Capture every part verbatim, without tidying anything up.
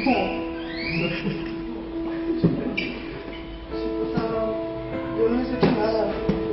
Yo no les he hecho nada.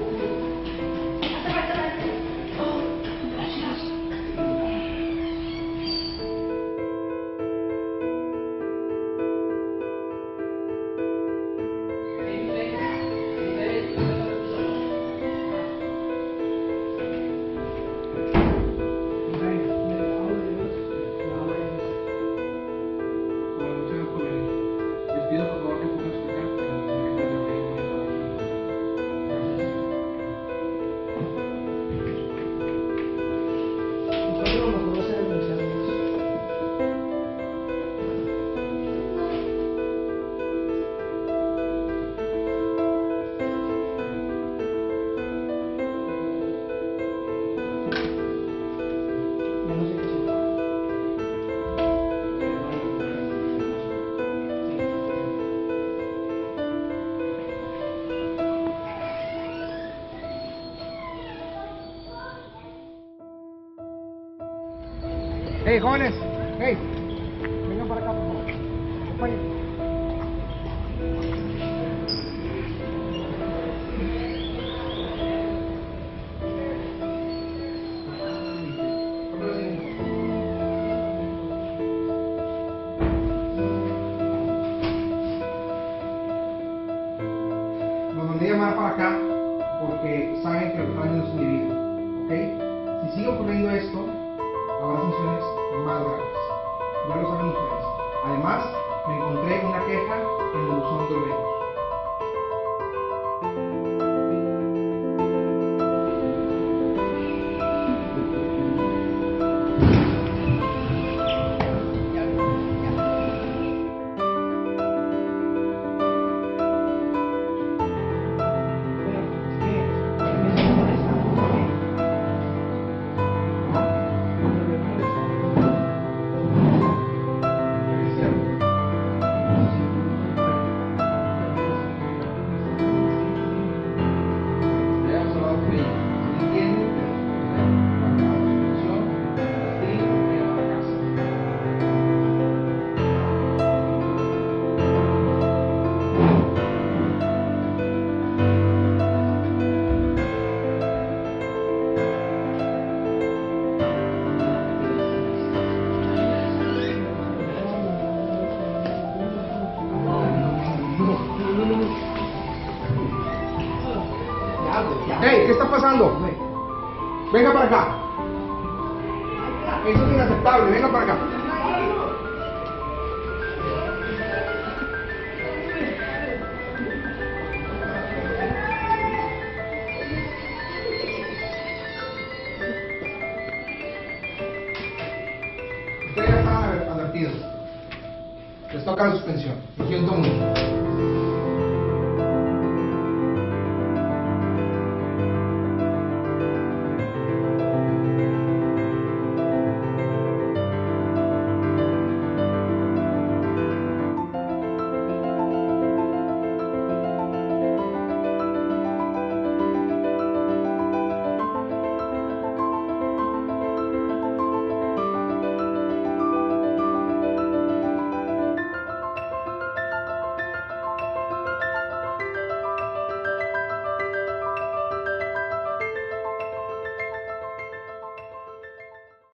Pido por favor que pueda explicar que nos necesita de abrir muy Nosotros lo mejor va a ser denunciarlos. Ya no sé qué hacer. Hey, jóvenes, hey, vengan para acá, por favor. Acompáñenme. Los mandé a llamar para acá porque saben que lo que están haciendo es un individuo, ¿ok? Si sigue ocurriendo esto, habrá sanciones más graves. Ya lo saben ustedes. Además, me encontré una queja en el buzón de obreros. Hey, ¿qué está pasando? Venga para acá. Eso es inaceptable, venga para acá. Ustedes ya estaban advertidos. Les toca la suspensión. Lo siento mucho.